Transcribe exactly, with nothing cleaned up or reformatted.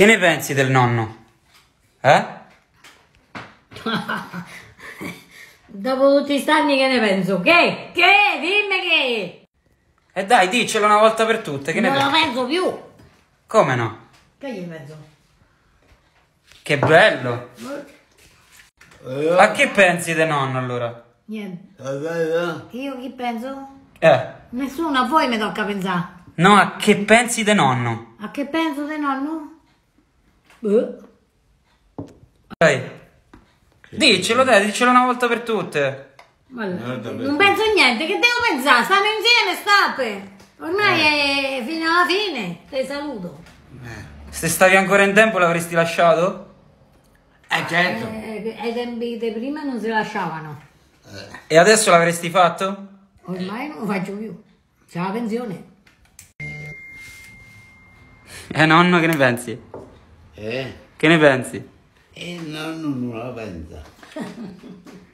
Che ne pensi del nonno? Eh? Dopo tutti sti anni che ne penso? Che? Che? Dimmi che! E dai, diccelo una volta per tutte, che ne non lo pensi? penso più! Come no? Che gli penso? Che bello! A che pensi del nonno allora? Niente. Io chi penso? Eh, Nessuno, a voi mi tocca pensare. no, a che pensi del nonno? A che penso di nonno? Eh. Dai, diccelo dai, diccelo una volta per tutte. Allora, non penso a niente, che devo pensare? Stanno insieme, stappe! Ormai eh. è fino alla fine, te saluto. Se stavi ancora in tempo l'avresti lasciato? Eh certo. Eh, ai tempi di prima non si lasciavano. E adesso l'avresti fatto? Ormai non lo faccio più. C'è la pensione. Eh nonno, che ne pensi? Eh? Che ne pensi? E nonno non la pensa.